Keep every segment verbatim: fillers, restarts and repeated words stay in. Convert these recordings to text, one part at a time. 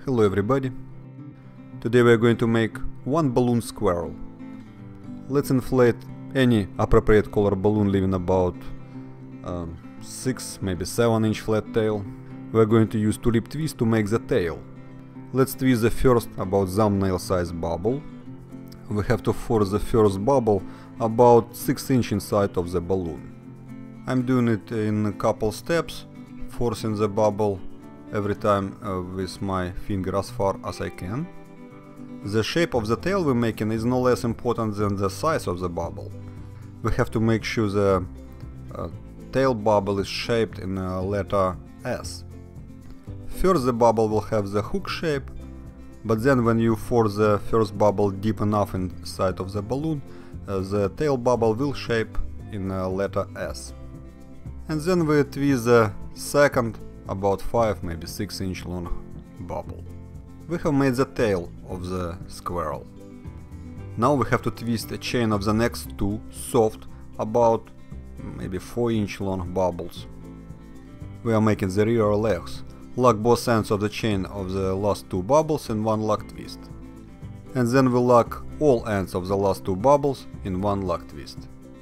Hello everybody. Today we are going to make one balloon squirrel. Let's inflate any appropriate color balloon leaving about um, six, maybe seven inch flat tail. We are going to use tulip twist to make the tail. Let's twist the first about thumbnail size bubble. We have to force the first bubble about six inch inside of the balloon. I'm doing it in a couple steps, forcing the bubble every time uh, with my finger as far as I can. The shape of the tail we're making is no less important than the size of the bubble. We have to make sure the uh, tail bubble is shaped in a letter S. First the bubble will have the hook shape, but then when you force the first bubble deep enough inside of the balloon, uh, the tail bubble will shape in a letter S. And then we twist the second, about five, maybe six inch long bubble. We have made the tail of the squirrel. Now we have to twist a chain of the next two soft, about maybe four inch long bubbles. We are making the rear legs. Lock both ends of the chain of the last two bubbles in one lock twist. And then we lock all ends of the last two bubbles in one lock twist.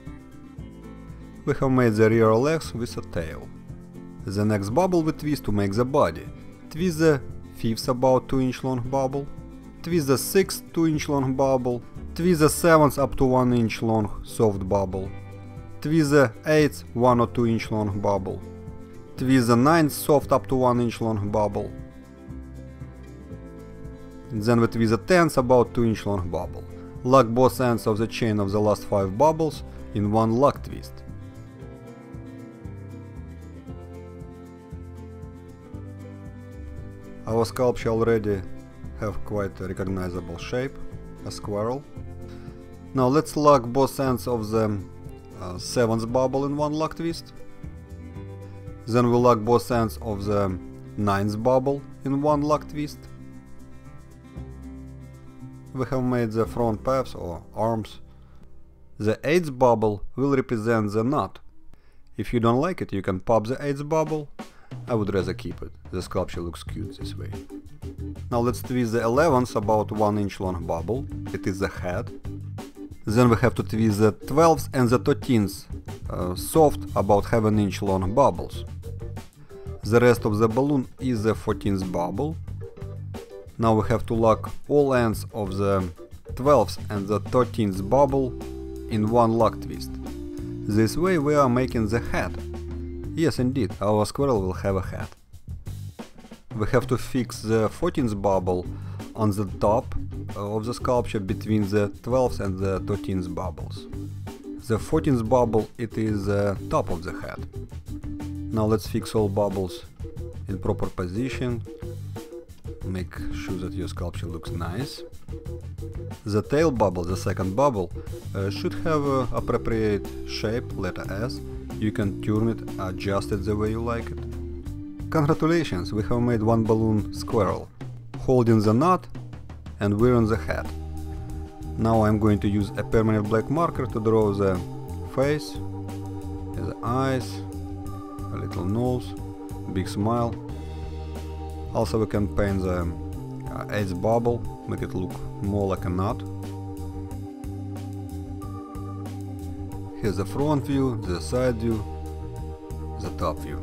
We have made the rear legs with a tail. The next bubble we twist to make the body. Twist the fifth about two inch long bubble. Twist the sixth two inch long bubble. Twist the seventh up to one inch long soft bubble. Twist the eighth one or two inch long bubble. Twist the ninth soft up to one inch long bubble. Then we twist the tenth about two inch long bubble. Lock both ends of the chain of the last five bubbles in one lock twist. Our sculpture already have quite a recognizable shape, a squirrel. Now let's lock both ends of the uh, seventh bubble in one lock twist. Then we lock both ends of the ninth bubble in one lock twist. We have made the front paws or arms. The eighth bubble will represent the knot. If you don't like it, you can pop the eighth bubble. I would rather keep it, the sculpture looks cute this way. Now let's twist the eleventh about one inch long bubble, it is the head. Then we have to twist the twelfth and the thirteenth, uh, soft about half an inch long bubbles. The rest of the balloon is the fourteenth bubble. Now we have to lock all ends of the twelfth and the thirteenth bubble in one lock twist. This way we are making the head. Yes, indeed, our squirrel will have a head. We have to fix the fourteenth bubble on the top of the sculpture between the twelfth and the thirteenth bubbles. The fourteenth bubble, it is the top of the head. Now let's fix all bubbles in proper position. Make sure that your sculpture looks nice. The tail bubble, the second bubble, uh, should have an appropriate shape, letter S. You can turn it, adjust it the way you like it. Congratulations, we have made one balloon squirrel, holding the knot and wearing the hat. Now I'm going to use a permanent black marker to draw the face, the eyes, a little nose, big smile. Also we can paint the uh, eighth bubble, make it look more like a knot. Here's the front view, the side view, the top view.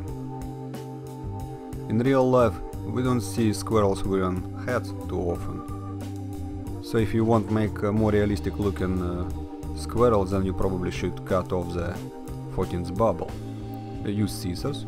In real life, we don't see squirrels wearing hats too often. So if you want to make a more realistic looking uh, squirrel, then you probably should cut off the fourteenth bubble. Uh, use scissors.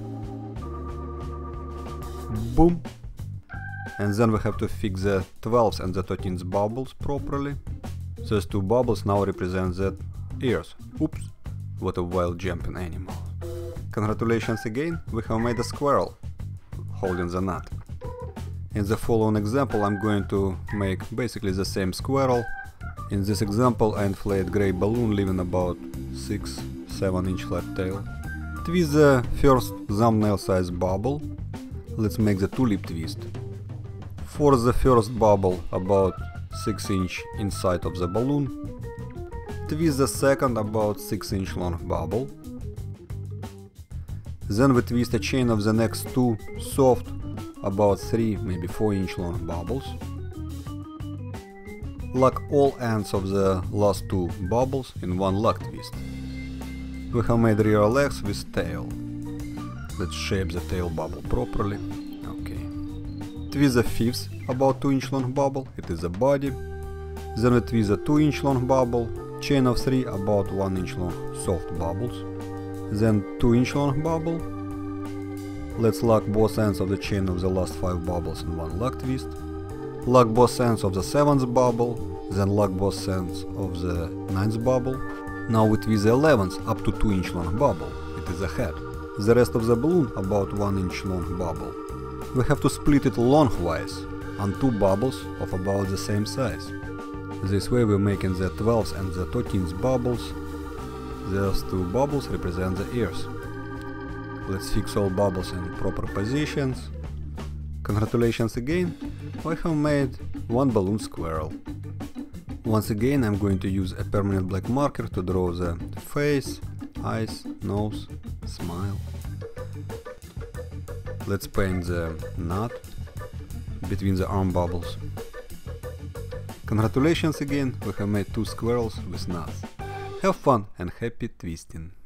Boom! And then we have to fix the twelfth and the thirteenth bubbles properly. Those two bubbles now represent the ears. Oops, what a wild jumping animal. Congratulations again, we have made a squirrel holding the knot. In the following example I'm going to make basically the same squirrel. In this example I inflate grey balloon leaving about six to seven inch flat tail. Twist the first thumbnail size bubble. Let's make the tulip twist. Force the first bubble about six inch inside of the balloon. Twist the second about six inch long bubble. Then we twist a chain of the next two soft about three, maybe four inch long bubbles. Lock all ends of the last two bubbles in one lock twist. We have made rear legs with tail. Let's shape the tail bubble properly. Okay. Twist the fifth about two inch long bubble, it is the body. Then we twist the two inch long bubble, chain of three about one inch long soft bubbles. Then two inch long bubble. Let's lock both ends of the chain of the last five bubbles in one lock twist. Lock both ends of the seventh bubble, then lock both ends of the ninth bubble. Now we twist the eleventh up to two inch long bubble, it is the head. The rest of the balloon about one inch long bubble. We have to split it lengthwise on two bubbles of about the same size. This way we're making the twelfth and the thirteenth bubbles. Those two bubbles represent the ears. Let's fix all bubbles in proper positions. Congratulations again, we have made one balloon squirrel. Once again I'm going to use a permanent black marker to draw the face, eyes, nose, smile. Let's paint the knot between the arm bubbles. Congratulations again, we have made two squirrels with knots. Have fun and happy twisting!